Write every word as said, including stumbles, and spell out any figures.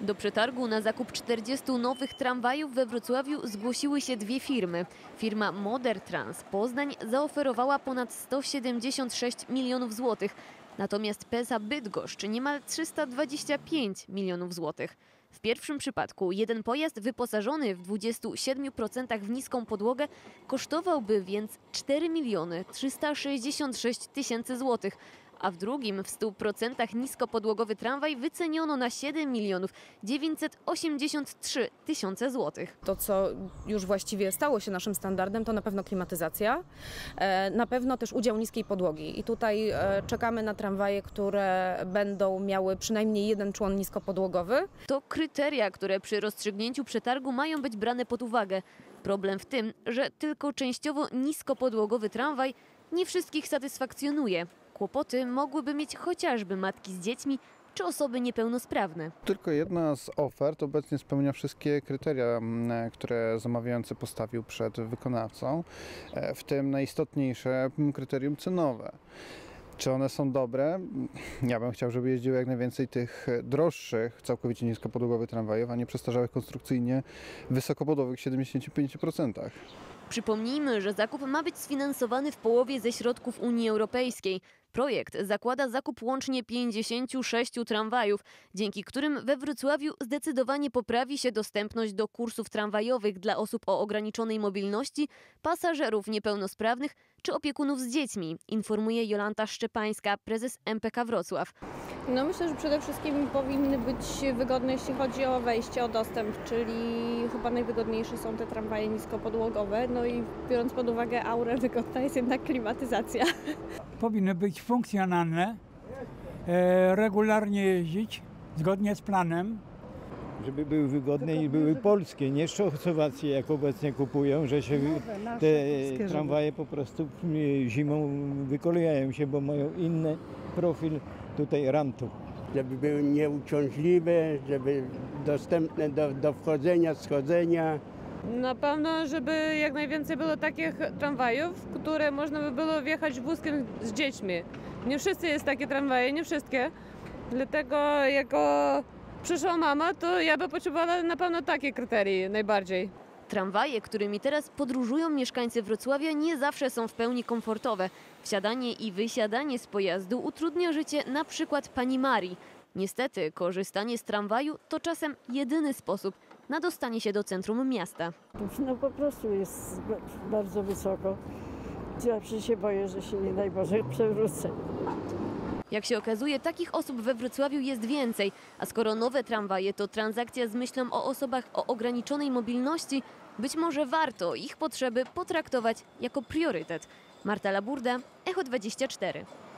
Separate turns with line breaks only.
Do przetargu na zakup czterdziestu nowych tramwajów we Wrocławiu zgłosiły się dwie firmy. Firma Modertrans Poznań zaoferowała ponad sto siedemdziesiąt sześć milionów złotych, natomiast P E S A Bydgoszcz niemal trzysta dwadzieścia pięć milionów złotych. W pierwszym przypadku jeden pojazd wyposażony w dwudziestu siedmiu procentach w niską podłogę kosztowałby więc cztery miliony trzysta sześćdziesiąt sześć tysięcy złotych, a w drugim w stu procentach niskopodłogowy tramwaj wyceniono na siedem milionów dziewięćset osiemdziesiąt trzy tysiące złotych.
To, co już właściwie stało się naszym standardem, to na pewno klimatyzacja, na pewno też udział niskiej podłogi. I tutaj czekamy na tramwaje, które będą miały przynajmniej jeden człon niskopodłogowy.
To kryteria, które przy rozstrzygnięciu przetargu mają być brane pod uwagę. Problem w tym, że tylko częściowo niskopodłogowy tramwaj nie wszystkich satysfakcjonuje. Kłopoty mogłyby mieć chociażby matki z dziećmi czy osoby niepełnosprawne.
Tylko jedna z ofert obecnie spełnia wszystkie kryteria, które zamawiający postawił przed wykonawcą, w tym najistotniejsze kryterium cenowe. Czy one są dobre? Ja bym chciał, żeby jeździło jak najwięcej tych droższych, całkowicie niskopodłogowych tramwajów, a nie przestarzałych konstrukcyjnie wysokopodłogowych w siedemdziesięciu pięciu procentach.
Przypomnijmy, że zakup ma być sfinansowany w połowie ze środków Unii Europejskiej. Projekt zakłada zakup łącznie pięćdziesięciu sześciu tramwajów, dzięki którym we Wrocławiu zdecydowanie poprawi się dostępność do kursów tramwajowych dla osób o ograniczonej mobilności, pasażerów niepełnosprawnych czy opiekunów z dziećmi, informuje Jolanta Szczepańska, prezes M P K Wrocław.
No myślę, że przede wszystkim powinny być wygodne, jeśli chodzi o wejście, o dostęp, czyli chyba najwygodniejsze są te tramwaje niskopodłogowe, no i biorąc pod uwagę aurę, wygodna jest jednak klimatyzacja.
Powinny być funkcjonalne, e, regularnie jeździć, zgodnie z planem.
Żeby były wygodne i były polskie, nie Czechosłowackie, jak obecnie kupują, że się te tramwaje po prostu zimą wykolejają się, bo mają inny profil tutaj ramtu.
Żeby były nieuciążliwe, żeby dostępne do, do wchodzenia, schodzenia.
Na pewno, żeby jak najwięcej było takich tramwajów, które można by było wjechać wózkiem z dziećmi. Nie wszyscy jest takie tramwaje, nie wszystkie. Dlatego jako przyszła mama, to ja by potrzebowała na pewno takie kryteria najbardziej.
Tramwaje, którymi teraz podróżują mieszkańcy Wrocławia, nie zawsze są w pełni komfortowe. Wsiadanie i wysiadanie z pojazdu utrudnia życie na przykład pani Marii. Niestety korzystanie z tramwaju to czasem jedyny sposób na dostanie się do centrum miasta.
No po prostu jest bardzo wysoko. Zawsze się boję, że się nie daj Boże przewrócę.
Jak się okazuje, takich osób we Wrocławiu jest więcej, a skoro nowe tramwaje to transakcja z myślą o osobach o ograniczonej mobilności, być może warto ich potrzeby potraktować jako priorytet. Marta Laburda, Echo dwadzieścia cztery.